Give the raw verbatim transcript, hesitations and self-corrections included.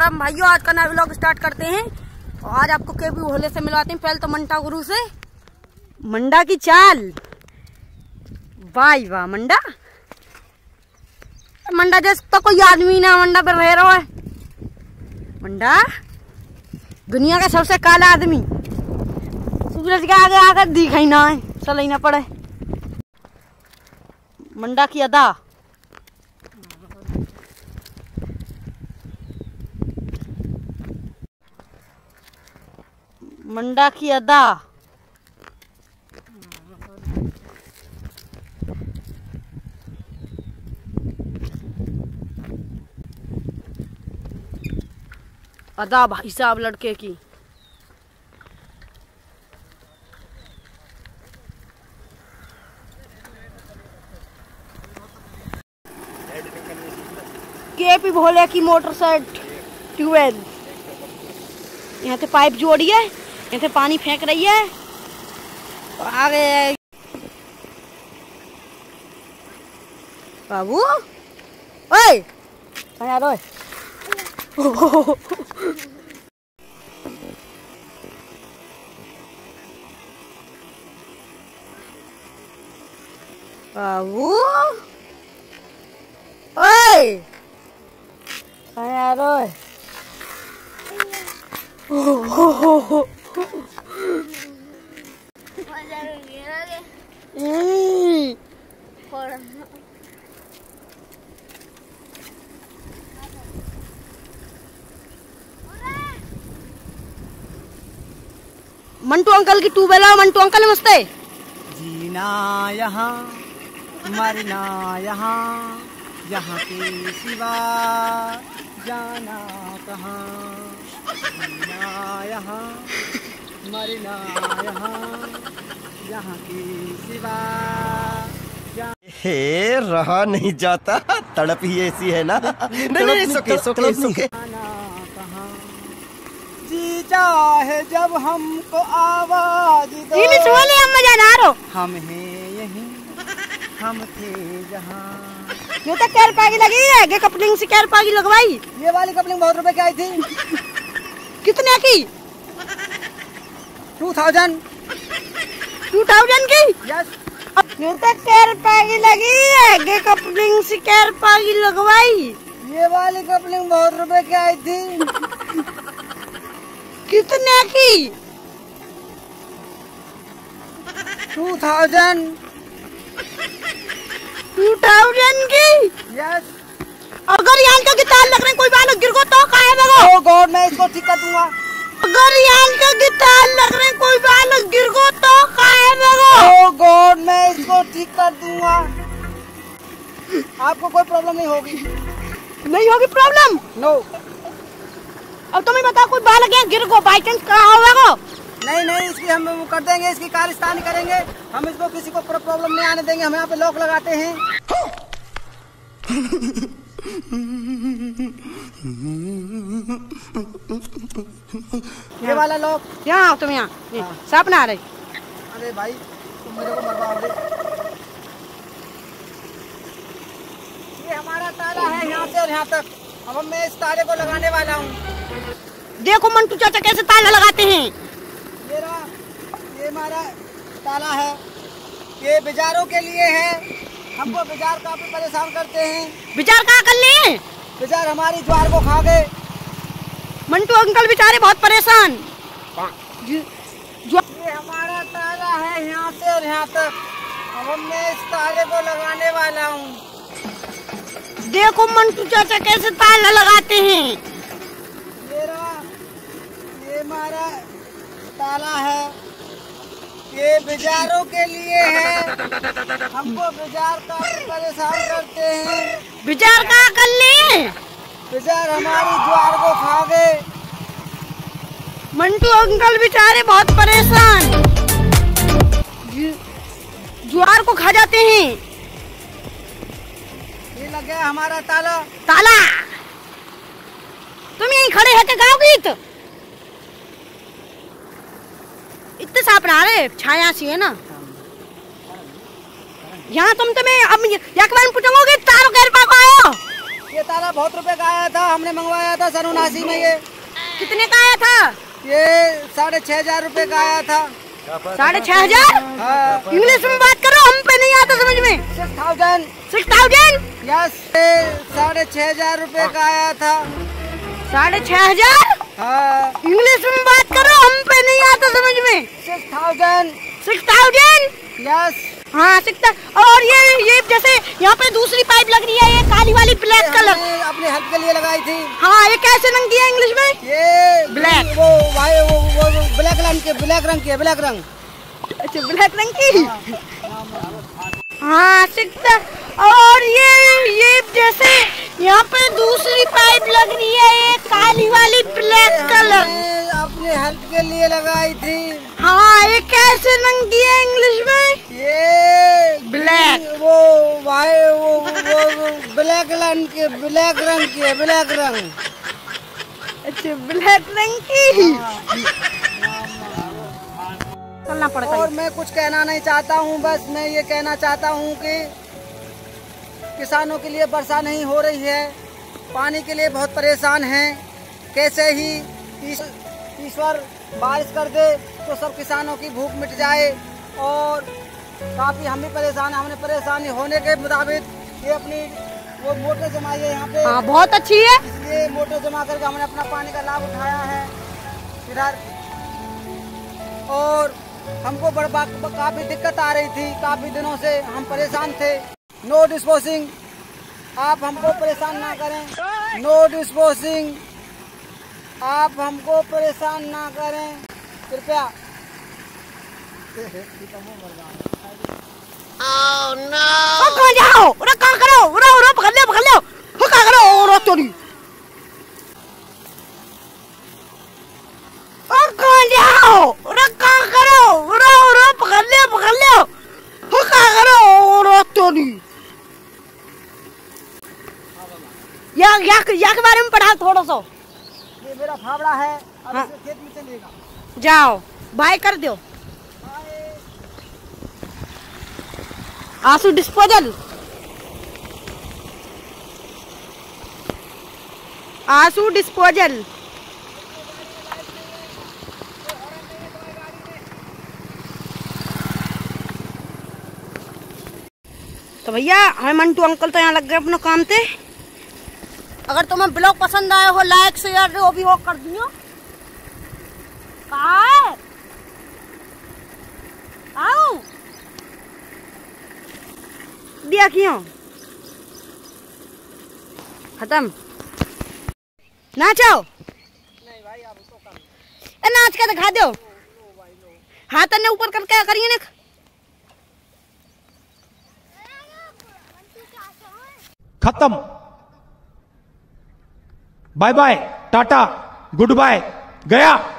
राम भाइयों, आज का नया व्लॉग स्टार्ट करते हैं। और आज आपको केपी भोले से मिलवाते हैं। पहले तो मंटा गुरु से। मंडा की चाल, वाह वाह मंडा। मंडा जैसे तो कोई आदमी ना मंडा पर रह रहा है। मंडा दुनिया का सबसे काला आदमी, सूरज के आगे आकर दिखाई ना है, चल ना पड़े। मंडा की अदा, मंडा की अदा, अदा भाई साहब लड़के की। केपी भोले की मोटर सेट ट्यूबवेल, यहाँ से पाइप जोड़ी है, यहाँ से पानी फेंक रही है। और आगे बाबू, ओए कहाँ जा रहे हो? बाबू ओए कहाँ जा रहे हो? मंटू अंकल की ट्यूबवेल है। मंटू अंकल नमस्ते। जीना यहाँ मरना यहाँ, यहाँ के सिवा जाना कहाँ। जीना यहाँ मरना यहाँ, यहाँ के सिवा हे रहा नहीं जाता, तड़प ही ऐसी है ना। नहीं नहीं सुके सुके सुके जी चाहे जब हमको आवाज दो, हम हैं यहीं, हम थे जहाँ। ये तो कैर पागी लगी है, ये कपलिंग से कैर पागी लगवाई। ये वाली कपलिंग बहुत रुपए की आई थी। कितने की? टू थाउजेंड टू थाउजेंड की? यस। ये तो कैर पागी लगी है, ये कपलिंग से कैर पागी लगवाई। ये वाली कपलिंग बहुत रुपए की आई थी। कितने की? टू थाउजेंड टू थाउजेंड की? यस। अगर यहाँ का गिटार लग रहे कोई बालक गिर गो तो काहे लगो? ओ गॉड, मैं इसको ठीक कर दूंगा। अगर यहाँ का गिटार लग रहे कोई बालक गिर गो तो काहे लगो? ओ गॉड, मैं इसको ठीक कर दूंगा। आपको कोई प्रॉब्लम नहीं होगी। नहीं होगी प्रॉब्लम? नो। अब तुम्हें बताओ कोई बालक यहाँ गिर गो, बाई चांस कहाँ होगा? नहीं नहीं, इसकी हम कर देंगे, इसकी कारस्तानी करेंगे हम। इसको किसी को प्रॉब्लम नहीं आने देंगे। हम यहाँ पे लॉक लगाते हैं। ये वाला लॉक। यहाँ आओ तुम, यहाँ हाँ। सांप ना आ रही। अरे भाई तुम मेरे को मरवाओगे। ये हमारा ताला है यहाँ से और यहाँ तक। अब मैं इस ताले को लगाने वाला हूँ। देखो मंटू चाचा कैसे ताला लगाते हैं। ये रहा, ये हमारा ताला है। ये बाजारों के लिए है। हमको बाजार काफी परेशान करते हैं। विचार कहाँ कर ले? बाजार हमारी ज्वार को खा गए। मंटू अंकल बेचारे बहुत परेशान। ये हमारा ताला है यहाँ से और यहाँ तक। अब मैं इस ताले को लगाने वाला हूँ। देखो मंटू चाचा कैसे ताला लगाते हैं। ये रहा, ये हमारा ताला है। ये बाजारों के लिए है। हमको बाजार का परेशान करते हैं। विचार कहाँ कर ले? बाजार हमारी ज्वार को खा गए। मंटू अंकल बेचारे बहुत परेशान, ज्वार को खा जाते हैं। ये लग गया हमारा ताला। ताला तुम यहीं खड़े हैं गाँव गीत? इतने सांप ना रहे, छाया सी है ना यहाँ। तुम तुम्हें अब एक बार पूछोगे तारो कैर पाको आयो? ये ताला बहुत रुपए का आया था, हमने मंगवाया था सन उनासी में। ये कितने का आया था? ये साढ़े छह हजार रुपए का आया था। साढ़े छह हजार? हाँ। इंग्लिश में बात करो, हम पे नहीं आता समझ में। Six thousand. Six thousand? Yes, साढ़े छह हजार रुपए का आया था। साढ़े छह हजार? हाँ। इंग्लिश में बात करो, हम पे नहीं आता समझ में। Six thousand. Six thousand? Yes. हाँ सिक्स। और ये ये जैसे यहाँ पे दूसरी पाइप लग रही है, ये काली वाली ब्लैक कलर, अपने हेल्प के लिए लगाई थी। हाँ, ये कैसे रंग की है इंग्लिश में? ये ब्लैक। वो भाई वो, वो, वो ब्लैक रंग के, ब्लैक रंग की है, ब्लैक रंग। अच्छा, ब्लैक रंग की। हाँ सिक्स। और ये ये जैसे यहाँ पे दूसरी पाइप लग रही है, ये काली वाली ब्लैक कलर, अपने हेल्प के लिए लगाई थी। हाँ, ये कैसे रंग की है इंग्लिश में? ये ब्लैक। वो भाई वो वो ब्लैक रंग के, ब्लैक रंग की है, ब्लैक रंग। अच्छा, ब्लैक रंग की। चलना पड़ता। और मैं कुछ कहना नहीं चाहता हूँ, बस मैं ये कहना चाहता हूँ कि किसानों के लिए वर्षा नहीं हो रही है, पानी के लिए बहुत परेशान हैं। कैसे ही ईश्वर बारिश कर दे तो सब किसानों की भूख मिट जाए। और काफ़ी हम भी परेशान हैं, हमने परेशानी होने के मुताबिक ये अपनी वो मोटर जमाई है यहाँ पे। हाँ, बहुत अच्छी है। इसलिए मोटर जमा करके हमने अपना पानी का लाभ उठाया है इधर। और हमको बड़ा काफ़ी दिक्कत आ रही थी, काफ़ी दिनों से हम परेशान थे। नो डिस्पोजिंग, आप हमको परेशान ना करें। नो डिस्पोजिंग, आप हमको परेशान ना करें कृपया। Oh no! ओ कहाँ जाओ? उरा कहाँ करो? उरा उरा पकड़ ले पकड़ ले। हो कहाँ करो? उरा चोरी। ओ कहाँ जाओ? उरा कहाँ करो? उरा उरा पकड़ ले पकड़ ले। हो कहाँ करो? उरा चोरी। या या या के बारे में पढ़ा थोड़ा सा। ये मेरा फावड़ा है, अब हाँ। इसे खेत में चलेगा। जाओ, बाय कर दो। आंसू डिस्पोजल, आंसू डिस्पोजल। तो भैया हमें मंटू अंकल तो यहाँ लग गए अपने काम से। अगर तुम्हें ब्लॉग पसंद आया हो, लाइक शेयर जो भी हो कर दियो। कहाँ है? आओ दिया क्यों खत्म? नाचो। नहीं भाई, आप तो कर। ए नाच के दिखा दो। हाथ ने ऊपर करके करिए ना। खत्म। Bye bye, tata, goodbye, गया।